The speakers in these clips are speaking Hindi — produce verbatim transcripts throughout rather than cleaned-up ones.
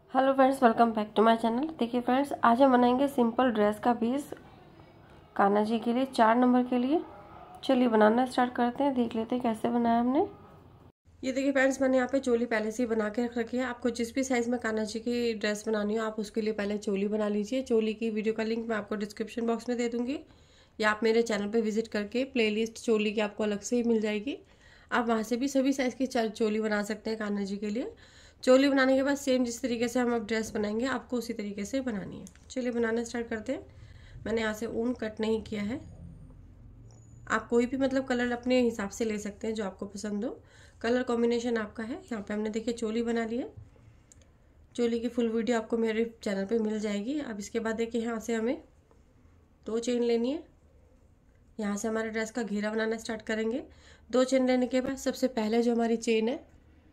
Hello friends, welcome back to my channel. देखिए फ्रेंड्स, आज हम बनाएंगे सिंपल ड्रेस का पीस कान्हा जी के लिए, चार नंबर के लिए। चलिए बनाना स्टार्ट करते हैं, देख लेते हैं कैसे बनाया हमने। ये देखिए फ्रेंड्स, मैंने यहाँ पे चोली पहले से ही बना के रख रखी है। आपको जिस भी साइज़ में कान्हा जी की ड्रेस बनानी हो, आप उसके लिए पहले चोली बना लीजिए। चोली की वीडियो का लिंक मैं आपको डिस्क्रिप्शन बॉक्स में दे दूँगी, या आप मेरे चैनल पर विजिट करके प्ले लिस्ट चोली की आपको अलग से ही मिल जाएगी। आप वहाँ से भी सभी साइज़ की चोली बना सकते हैं कान्हा जी के लिए। चोली बनाने के बाद सेम जिस तरीके से हम अब ड्रेस बनाएंगे, आपको उसी तरीके से बनानी है। चलिए बनाना स्टार्ट करते हैं। मैंने यहाँ से ऊन कट नहीं किया है। आप कोई भी मतलब कलर अपने हिसाब से ले सकते हैं जो आपको पसंद हो, कलर कॉम्बिनेशन आपका है। यहाँ पे हमने देखिए चोली बना ली है। चोली की फुल वीडियो आपको मेरे चैनल पे मिल जाएगी। अब इसके बाद देखिए यहाँ से हमें दो चेन लेनी है। यहाँ से हमारे ड्रेस का घेरा बनाना स्टार्ट करेंगे। दो चेन लेने के बाद सबसे पहले जो हमारी चेन है,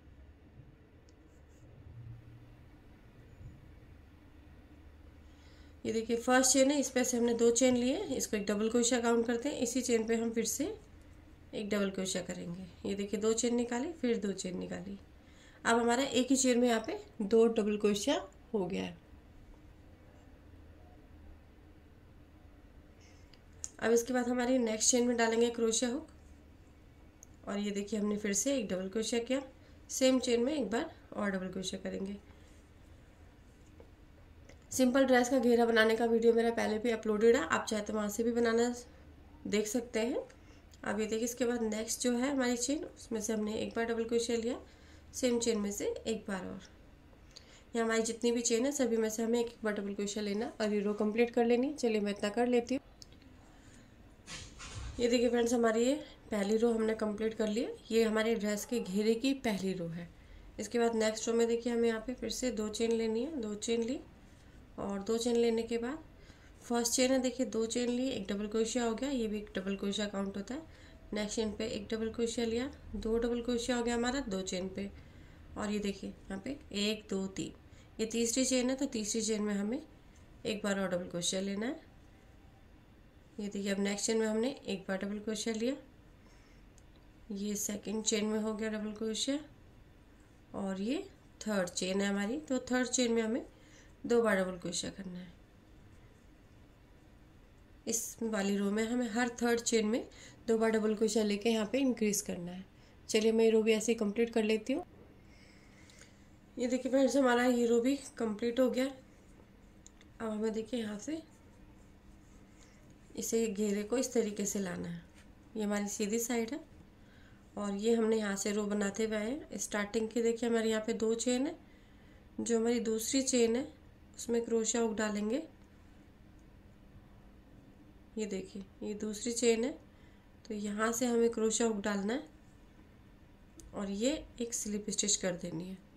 ये देखिए फर्स्ट चेन है, इस पे से हमने दो चेन लिए। इसको एक डबल क्रोशिया काउंट करते हैं। इसी चेन पे हम फिर से एक डबल क्रोशिया करेंगे। ये देखिए दो चेन निकाली, फिर दो चेन निकाली। अब हमारा एक ही चेन में यहाँ पे दो डबल क्रोशिया हो गया है। अब इसके बाद हमारी नेक्स्ट चेन में डालेंगे क्रोशिया हुक, और ये देखिए हमने फिर से एक डबल क्रोशिया किया। सेम चेन में एक बार और डबल क्रोशिया करेंगे। सिंपल ड्रेस का घेरा बनाने का वीडियो मेरा पहले भी अपलोडेड है, आप चाहे तो वहाँ से भी बनाना देख सकते हैं। अब ये देखिए इसके बाद नेक्स्ट जो है हमारी चेन, उसमें से हमने एक बार डबल क्रोशिया लिया। सेम चेन में से एक बार और। ये हमारी जितनी भी चेन है सभी में से हमें एक एक बार डबल क्रोशिया लेना और ये रो कंप्लीट कर लेनी। चलिए मैं इतना कर लेती हूँ। ये देखिए फ्रेंड्स, हमारी ये पहली रो हमने कंप्लीट कर ली है। ये हमारे ड्रेस के घेरे की पहली रो है। इसके बाद नेक्स्ट रो में देखिए हमें यहाँ पे फिर से दो चेन लेनी है। दो चेन ली, और दो चेन लेने के बाद फर्स्ट चेन है, देखिए दो चेन ली, एक डबल क्रोशिया हो गया। ये भी एक डबल क्रोशिया काउंट होता है। नेक्स्ट चेन पे एक डबल क्रोशिया लिया, दो डबल क्रोशिया हो गया हमारा दो चेन पे। और ये देखिए यहाँ पे एक दो तीन, ये तीसरी चेन है, तो तीसरी चेन में हमें एक बार और डबल क्रोशिया लेना है। ये देखिए अब नेक्स्ट चेन में हमने एक बार डबल क्रोशिया लिया। ये सेकंड चेन में हो गया डबल क्रोशिया, और ये थर्ड चेन है हमारी, तो थर्ड चेन में हमें दो बार डबल क्रोशिया करना है। इस वाली रो में हमें हर थर्ड चेन में दो बार डबल क्रोशिया लेके यहाँ पे इंक्रीज करना है। चलिए मैं ये रो भी ऐसे ही कंप्लीट कर लेती हूँ। ये देखिए फ्रेंड्स, हमारा ये रो भी कंप्लीट हो गया। अब हमें देखिए यहाँ से इसे घेरे को इस तरीके से लाना है। ये हमारी सीधी साइड है, और ये हमने यहाँ से रो बनाते हुए आए हैं। स्टार्टिंग की देखिए हमारे यहाँ पे दो चेन है। जो हमारी दूसरी चेन है उसमें क्रोशिया हुक डालेंगे। ये देखिए ये दूसरी चेन है, तो यहाँ से हमें क्रोशिया हुक डालना है, और ये एक स्लिप स्टिच कर देनी है।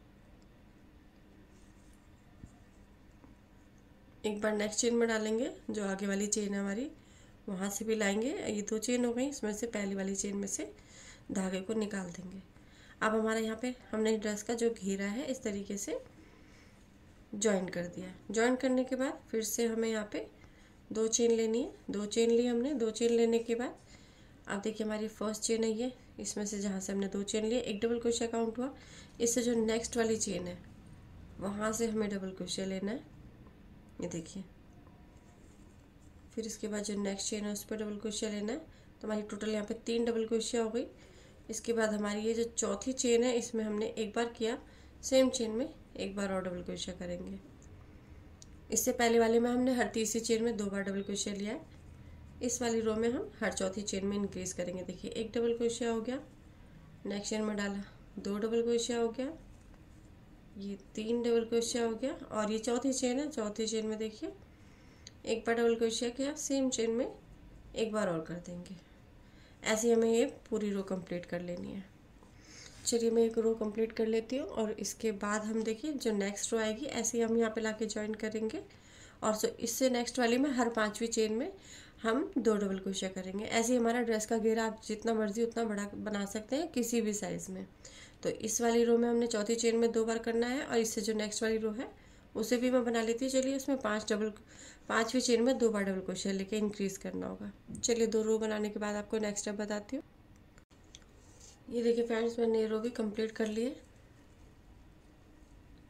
एक बार नेक्स्ट चेन में डालेंगे, जो आगे वाली चेन है हमारी वहाँ से भी लाएंगे। ये दो चेन हो गई, इसमें से पहली वाली चेन में से धागे को निकाल देंगे। अब हमारे यहाँ पे हमने ड्रेस का जो घेरा है इस तरीके से जॉइन कर दिया। जॉइन करने के बाद फिर से हमें यहाँ पे दो चेन लेनी है। दो चेन ली हमने। दो चेन लेने के बाद अब देखिए हमारी फर्स्ट चेन है ये, इसमें से जहाँ से हमने दो चेन लिए एक डबल क्रोशिया काउंट हुआ। इससे जो नेक्स्ट वाली चेन है वहाँ से हमें डबल क्रोशिया लेना है। ये देखिए, फिर इसके बाद जो नेक्स्ट चेन है उस पर डबल क्रोशिया लेना है। तो हमारी टोटल यहाँ पे तीन डबल क्रोशिया हो गई। इसके बाद हमारी ये जो चौथी चेन है इसमें हमने एक बार किया, सेम चेन में एक बार और डबल क्रोशिया करेंगे। इससे पहले वाले में हमने हर तीसरी चेन में दो बार डबल क्रोशिया लिया है। इस वाली रो में हम हर चौथी चेन में इंक्रीज करेंगे। देखिए एक डबल क्रोशिया हो गया, नेक्स्ट चेन में डाला दो डबल क्रोशिया हो गया, ये तीन डबल क्रोशिया हो गया, और ये चौथी चेन है। चौथी चेन में देखिए एक बार डबल क्रोशिया किया, सेम चेन में एक बार और कर देंगे। ऐसे हमें ये पूरी रो कंप्लीट कर लेनी है। चलिए मैं एक रो कंप्लीट कर लेती हूँ, और इसके बाद हम देखिए जो नेक्स्ट रो आएगी ऐसे ही हम यहाँ पे लाके ज्वाइन करेंगे। और सो इससे नेक्स्ट वाली में हर पांचवी चेन में हम दो डबल क्रोशिया करेंगे। ऐसे ही हमारा ड्रेस का घेरा आप जितना मर्जी उतना बड़ा बना सकते हैं किसी भी साइज़ में। तो इस वाली रो में हमने चौथी चेन में दो बार करना है, और इससे जो नेक्स्ट वाली रो है उसे भी मैं बना लेती हूँ। चलिए उसमें पांच डबल पांचवी चेन में दो बार डबल क्रोशिया लेके इंक्रीज करना होगा। चलिए दो रो बनाने के बाद आपको नेक्स्ट स्टेप बताती हूँ। ये देखिए फ्रेंड्स, मैंने ये रो भी कंप्लीट कर लिए।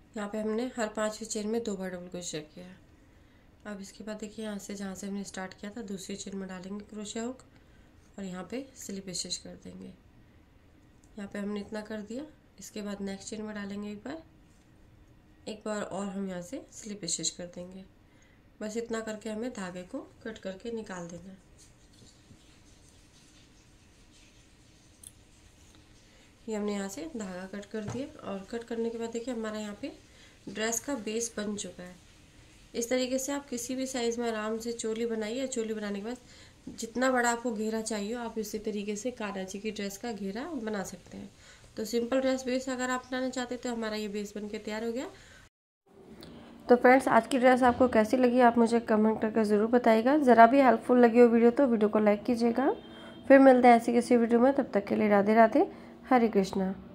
यहाँ पे हमने हर पांचवी चेन में दो बार डबल क्रोशिया किया है। अब इसके बाद देखिए यहाँ से जहाँ से हमने स्टार्ट किया था दूसरी चेन में डालेंगे क्रोशिया हुक और यहाँ पे स्लिप स्टिच कर देंगे। यहाँ पे हमने इतना कर दिया। इसके बाद नेक्स्ट चेन में डालेंगे एक बार एक बार और हम यहाँ से स्लिप स्टिच कर देंगे। बस इतना करके हमें धागे को कट करके निकाल देना है। ये हमने यहाँ से धागा कट कर दिया और कट करने के बाद देखिए हमारा यहाँ पे ड्रेस का बेस बन चुका है। इस तरीके से आप किसी भी साइज़ में आराम से चोली बनाइए। चोली बनाने के बाद जितना बड़ा आपको घेरा चाहिए आप इसी तरीके से कान्हा जी की ड्रेस का घेरा बना सकते हैं। तो सिंपल ड्रेस बेस अगर आप बनाना चाहते हैं तो हमारा ये बेस बन के तैयार हो गया। तो फ्रेंड्स आज की ड्रेस आपको कैसी लगी आप मुझे कमेंट करके ज़रूर बताइएगा। ज़रा भी हेल्पफुल लगी हो वीडियो तो वीडियो को लाइक कीजिएगा। फिर मिलते हैं ऐसी किसी वीडियो में, तब तक के लिए राधे राधे, हरे कृष्णा।